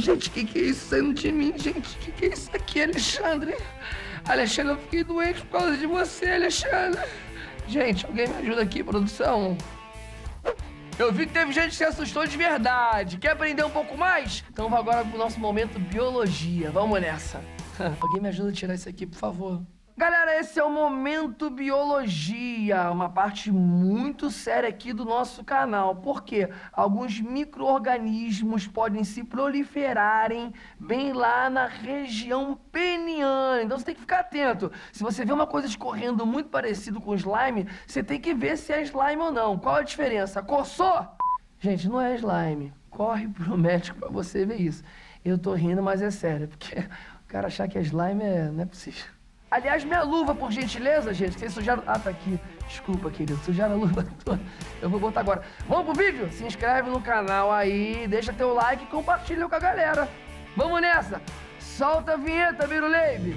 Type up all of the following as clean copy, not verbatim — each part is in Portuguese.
Gente, que é isso saindo de mim, gente? Que é isso aqui, Alexandre? Alexandre, eu fiquei doente por causa de você, Alexandre. Gente, alguém me ajuda aqui, produção? Eu vi que teve gente que se assustou de verdade. Quer aprender um pouco mais? Então vamos agora pro nosso momento biologia. Vamos nessa. Alguém me ajuda a tirar isso aqui, por favor? Galera, esse é o Momento Biologia, uma parte muito séria aqui do nosso canal. Por quê? Alguns micro-organismos podem se proliferarem bem lá na região peniana. Então você tem que ficar atento. Se você vê uma coisa escorrendo muito parecido com slime, você tem que ver se é slime ou não. Qual a diferença? Coçou? Gente, não é slime. Corre pro médico pra você ver isso. Eu tô rindo, mas é sério, porque o cara achar que é slime não é possível. Aliás, minha luva, por gentileza, gente. Vocês sujaram... Ah, tá aqui. Desculpa, querido. Sujaram a luva toda. Eu vou botar agora. Vamos pro vídeo? Se inscreve no canal aí, deixa teu like e compartilha com a galera. Vamos nessa! Solta a vinheta, Biruleibe!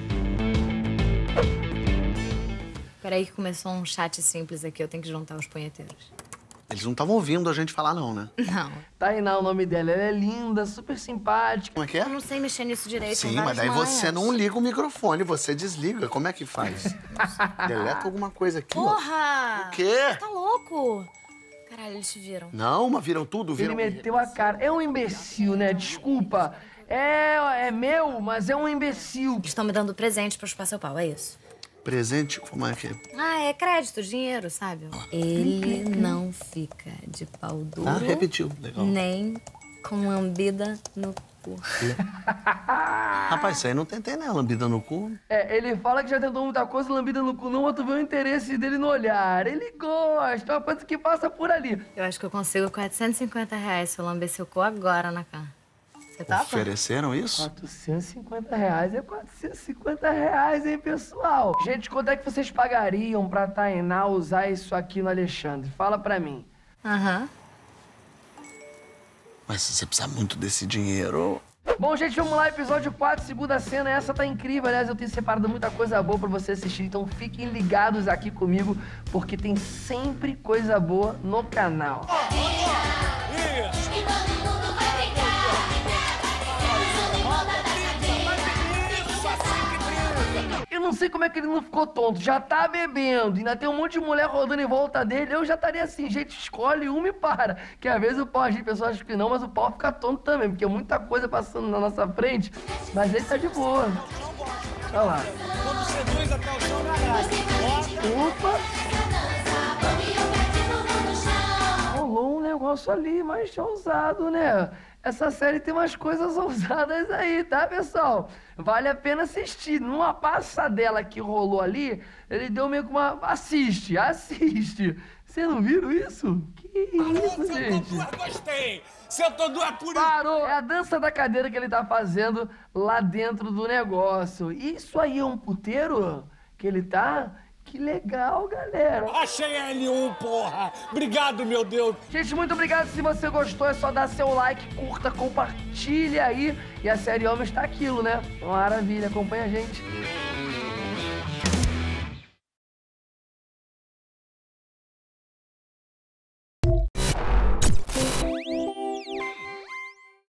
Peraí que começou um chat simples aqui. Eu tenho que juntar os punheteiros. Eles não estavam ouvindo a gente falar, não, né? Não. Tainá, o nome dela. Ela é linda, super simpática. Como é que é? Eu não sei mexer nisso direito. Sim, mas daí você não liga o microfone, você desliga. Como é que faz? Deleta alguma coisa aqui, Porra! ó. O quê? Tá louco? Caralho, eles te viram. Não, mas viram tudo, viram... Ele meteu a cara. É um imbecil, né? Desculpa. É meu, mas é um imbecil. Eles estão me dando presente pra chupar seu pau, é isso? Presente? Como é que é? Ah, é crédito, dinheiro, sabe? Ele não fica de pau duro. Ah, repetiu. Legal. Nem com lambida no cu. Rapaz, isso aí não tentei, né? Lambida no cu. É, ele fala que já tentou muita coisa, lambida no cu não, mas tu vê o interesse dele no olhar. Ele gosta, é uma coisa que passa por ali. Eu acho que eu consigo R$450 se eu lamber seu cu agora na cara. Você tá? Ofereceram isso? R$450 é R$450, hein, pessoal? Gente, quanto é que vocês pagariam pra Tainá usar isso aqui no Alexandre? Fala pra mim. Aham. Mas se você precisar muito desse dinheiro... Bom, gente, vamos lá, episódio 4, segunda cena. Essa tá incrível, aliás, eu tenho separado muita coisa boa pra você assistir, então fiquem ligados aqui comigo, porque tem sempre coisa boa no canal. Eu não sei como é que ele não ficou tonto, já tá bebendo, ainda tem um monte de mulher rodando em volta dele, eu já estaria assim, gente, escolhe uma e para. Que às vezes o pau, as pessoas acham que não, mas o pau fica tonto também, porque é muita coisa passando na nossa frente, mas ele tá de boa. Olha lá. Quando seduz até o chão na grade. Opa! Rolou um negócio ali, mas ousado, né? Essa série tem umas coisas ousadas aí, tá, pessoal? Vale a pena assistir. Numa passadela que rolou ali, ele deu meio que uma... Assiste. Vocês não viram isso? Que isso, gente? Gostei. Sentou duas por isso. Parou! É a dança da cadeira que ele tá fazendo lá dentro do negócio. Isso aí é um puteiro que ele tá? Que legal, galera. Achei L1, porra. Obrigado, meu Deus. Gente, muito obrigado. Se você gostou, é só dar seu like, curta, compartilha aí. E a série Homens tá aquilo, né? Maravilha, acompanha a gente.